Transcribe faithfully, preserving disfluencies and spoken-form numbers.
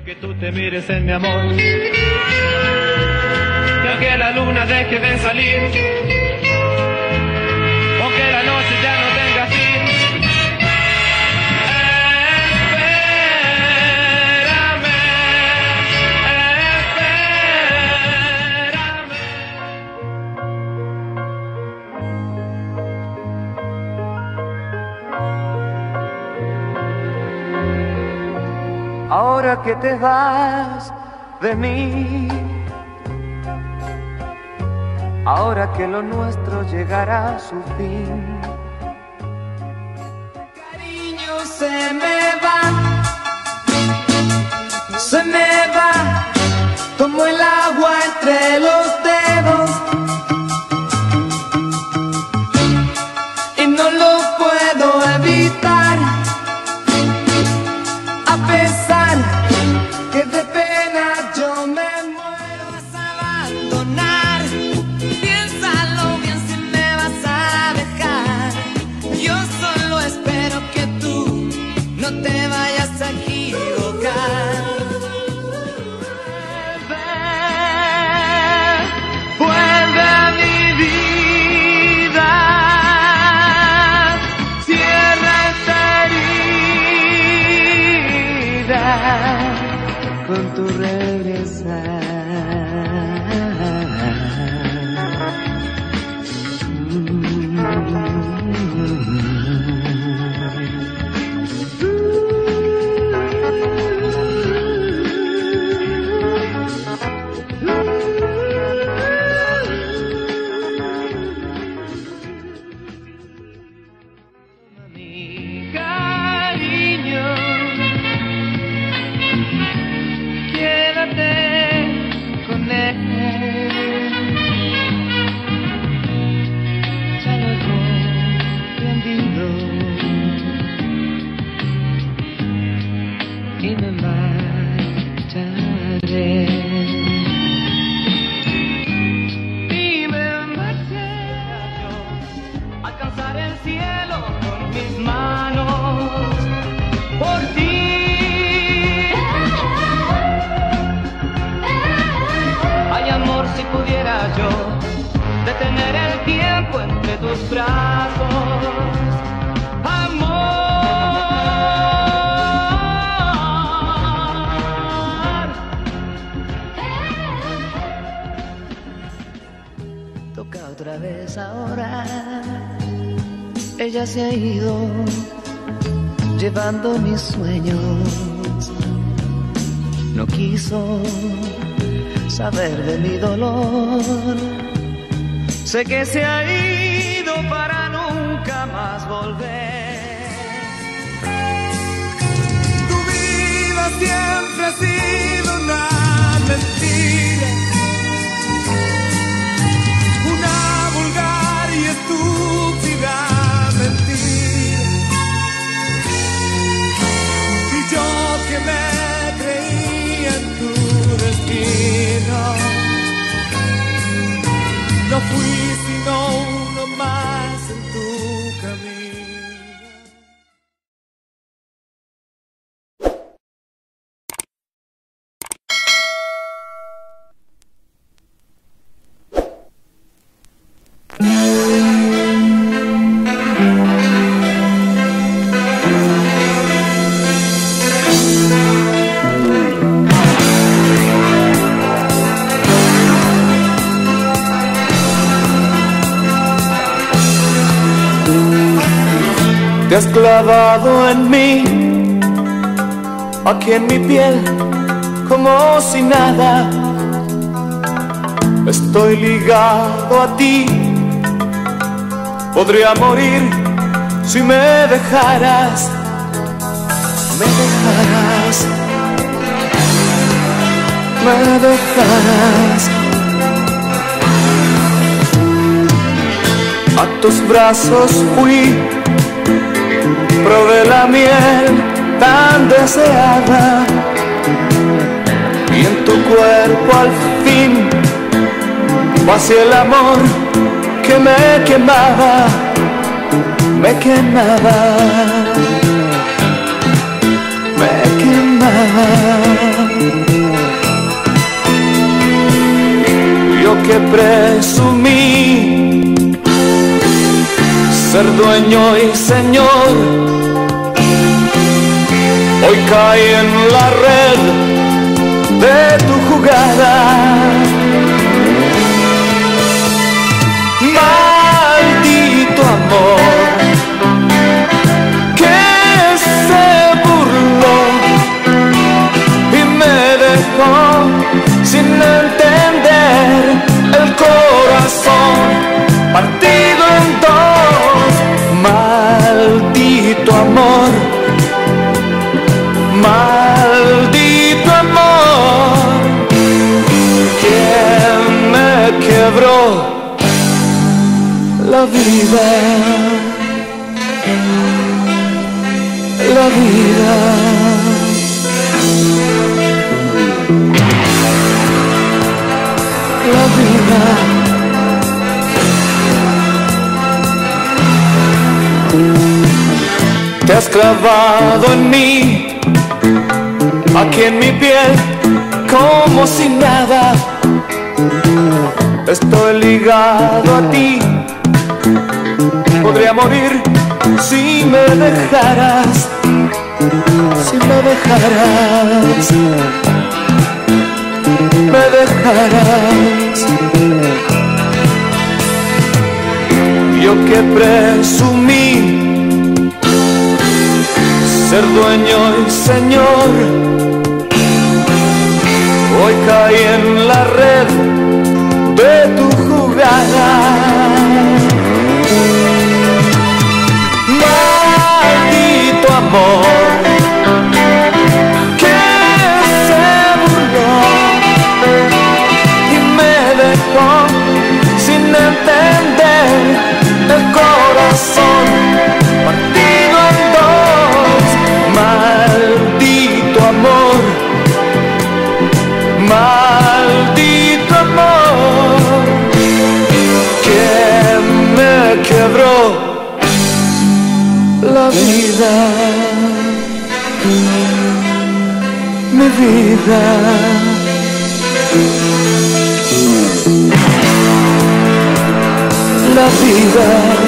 Que tú te mires en mi amor, ya que la luna deje de salir, o que la noche ya no tenga fin. Espérame, espérame. Ahora que te vas de mí, ahora que lo nuestro llegará a su fin, cariño se me va, se me va como el agua entre los dedos, y no lo puedo evitar, a pesar que de pena yo me muero. Vas a abandonar, piénsalo bien si me vas a dejar. Yo solo espero que tú no te vayas a equivocar. Vuelve, vuelve a mi vida, cierra esta herida con tu regresar. Mi cariño, quédate con él, ya lo he comprendido y me marcharé, y me marché yo, alcanzar el cielo con mis manos por ti. Ay, amor, si pudiera yo detener el tiempo entre tus brazos, amor. Toca otra vez ahora, ella se ha ido llevando mis sueños, no quiso saber de mi dolor, sé que se ha ido para nunca más volver. Tu vida siempre ha sido una mentira, una vulgar y estúpida mentira, y yo que me creía en tu destino, no fui sino uno más en tu camino. Te has clavado en mí, aquí en mi piel, como si nada. Estoy ligado a ti, podría morir si me dejaras, me dejaras, me dejaras. A tus brazos fui, probé la miel tan deseada, y en tu cuerpo al fin vacié el amor que me quemaba, me quemaba, me quemaba. que presumí ser dueño y señor, hoy caí en la red de tu jugada. Maldito amor que se burló y me dejó sin entender, el corazón partido en dos. Maldito amor, maldito amor, quien me quebró la vida, la vida. La vida. Te has clavado en mí, aquí en mi piel, como si nada. Estoy ligado a ti, podría morir si me dejaras, si me dejaras, me dejarás. Yo que presumí ser dueño y señor, hoy caí en la red de tu jugada. Maldito amor que se burló y me dejó sin entender, el corazón partido en dos. Maldito amor, maldito amor, que me quebró la vida, mi vida. La vida.